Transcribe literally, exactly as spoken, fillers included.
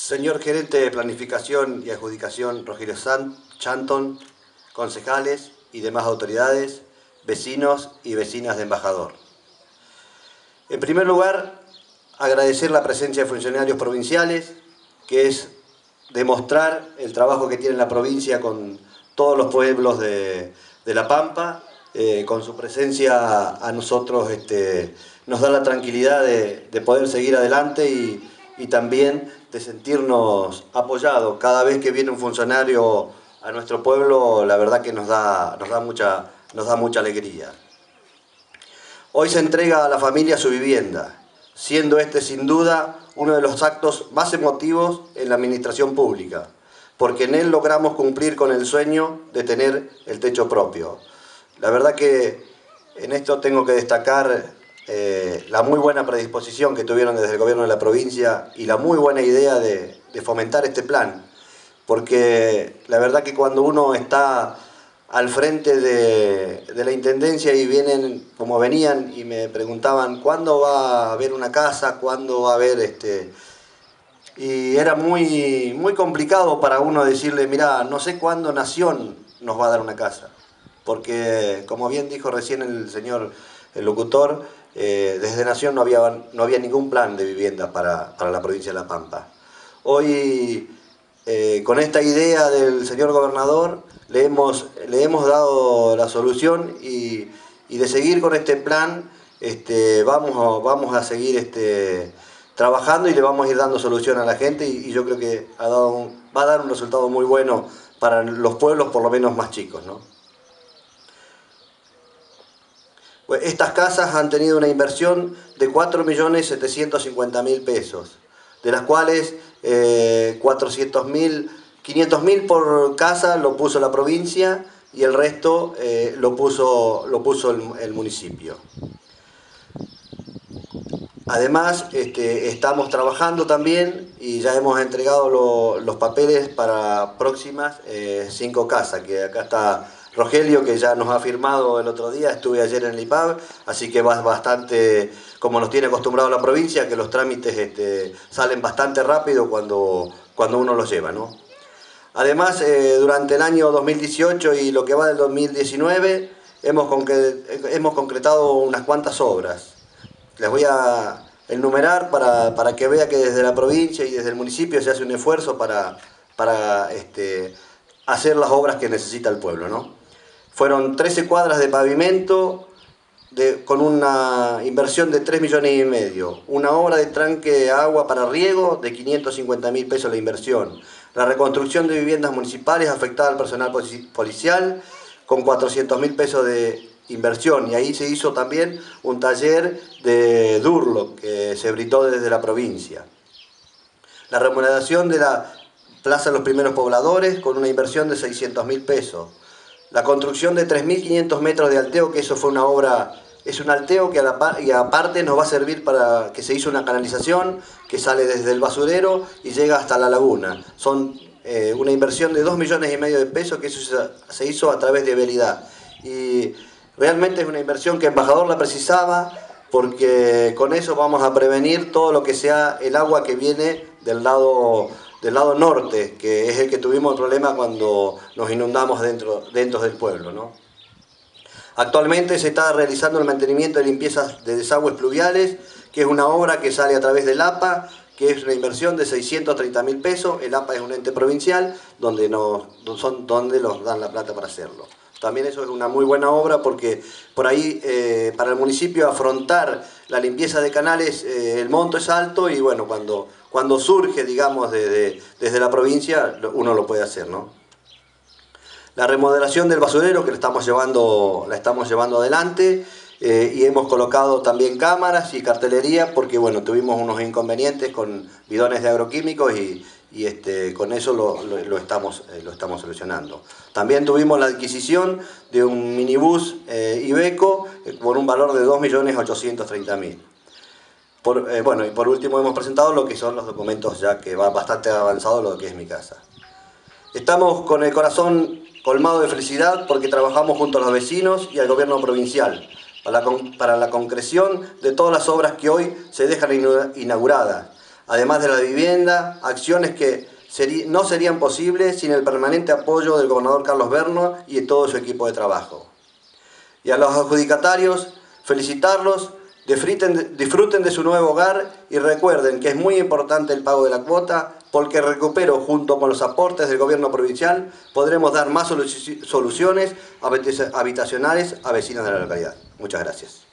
Señor Gerente de Planificación y Adjudicación Rogelio Chanton, concejales y demás autoridades, vecinos y vecinas de Embajador. En primer lugar, agradecer la presencia de funcionarios provinciales, que es demostrar el trabajo que tiene la provincia con todos los pueblos de, de La Pampa. Eh, con su presencia a nosotros este, nos da la tranquilidad de, de poder seguir adelante y, y también de sentirnos apoyados. Cada vez que viene un funcionario a nuestro pueblo, la verdad que nos da, nos da, mucha, nos da mucha alegría. Hoy se entrega a la familia su vivienda, siendo este sin duda uno de los actos más emotivos en la administración pública, porque en él logramos cumplir con el sueño de tener el techo propio. La verdad que en esto tengo que destacar eh, la muy buena predisposición que tuvieron desde el gobierno de la provincia y la muy buena idea de, de fomentar este plan, porque la verdad que cuando uno está al frente de, de la Intendencia y vienen, como venían y me preguntaban ¿cuándo va a haber una casa? ¿Cuándo va a haber este...? Y era muy, muy complicado para uno decirle, mirá, no sé cuándo Nación nos va a dar una casa. Porque, como bien dijo recién el señor el locutor, eh, desde Nación no había, no había ningún plan de vivienda para, para la provincia de La Pampa. Hoy, eh, con esta idea del señor gobernador, le hemos, le hemos dado la solución y, y de seguir con este plan, este, vamos, a, vamos a seguir este, trabajando y le vamos a ir dando solución a la gente y, y yo creo que ha dado un, va a dar un resultado muy bueno para los pueblos, por lo menos más chicos, ¿no? Estas casas han tenido una inversión de cuatro millones setecientos cincuenta mil pesos, de las cuales eh, cuatrocientos mil, quinientos mil por casa lo puso la provincia y el resto eh, lo puso, lo puso el, el municipio. Además, este, estamos trabajando también y ya hemos entregado lo, los papeles para próximas eh, cinco casas, que acá está Rogelio, que ya nos ha firmado el otro día, estuve ayer en el I P A B, así que va bastante, como nos tiene acostumbrado la provincia, que los trámites este, salen bastante rápido cuando, cuando uno los lleva, ¿no? Además, eh, durante el año dos mil dieciocho y lo que va del dos mil diecinueve, hemos, concre hemos concretado unas cuantas obras. Les voy a enumerar para, para que vea que desde la provincia y desde el municipio se hace un esfuerzo para, para este, hacer las obras que necesita el pueblo, ¿no? Fueron trece cuadras de pavimento de, con una inversión de tres millones y medio. Una obra de tranque de agua para riego de quinientos cincuenta mil pesos la inversión. La reconstrucción de viviendas municipales afectada al personal policial con cuatrocientos mil pesos de inversión. Y ahí se hizo también un taller de Durlock que se brindó desde la provincia. La remodelación de la Plaza de los Primeros Pobladores con una inversión de seiscientos mil pesos. La construcción de tres mil quinientos metros de alteo, que eso fue una obra, es un alteo que a la, y aparte nos va a servir para que se hizo una canalización que sale desde el basurero y llega hasta la laguna. Son eh, una inversión de dos millones y medio de pesos que eso se hizo a través de Vialidad. Y realmente es una inversión que Embajador la precisaba porque con eso vamos a prevenir todo lo que sea el agua que viene del lado... del lado norte, que es el que tuvimos el problema cuando nos inundamos dentro, dentro del pueblo, ¿no? Actualmente se está realizando el mantenimiento de limpiezas de desagües pluviales, que es una obra que sale a través del A P A, que es una inversión de seiscientos treinta mil pesos. El A P A es un ente provincial donde, nos, son, donde nos dan la plata para hacerlo. También eso es una muy buena obra porque por ahí eh, para el municipio afrontar la limpieza de canales eh, el monto es alto y bueno, cuando, cuando surge digamos de, de, desde la provincia uno lo puede hacer, ¿no? La remodelación del basurero que la estamos llevando, la estamos llevando adelante eh, y hemos colocado también cámaras y cartelería porque bueno, tuvimos unos inconvenientes con bidones de agroquímicos y, y este, con eso lo, lo, lo, estamos, eh, lo estamos solucionando. También tuvimos la adquisición de un minibús eh, Iveco eh, por un valor de dos millones ochocientos treinta mil. Por, eh, bueno, y por último hemos presentado lo que son los documentos ya que va bastante avanzado lo que es mi casa. Estamos con el corazón colmado de felicidad porque trabajamos junto a los vecinos y al gobierno provincial para la, para la concreción de todas las obras que hoy se dejan inauguradas. además de la vivienda, acciones que seri- no serían posibles sin el permanente apoyo del gobernador Carlos Verno y de todo su equipo de trabajo. Y a los adjudicatarios, felicitarlos, disfruten, disfruten de su nuevo hogar y recuerden que es muy importante el pago de la cuota, porque recupero junto con los aportes del gobierno provincial podremos dar más solu- soluciones habitacionales a vecinos de la localidad. Muchas gracias.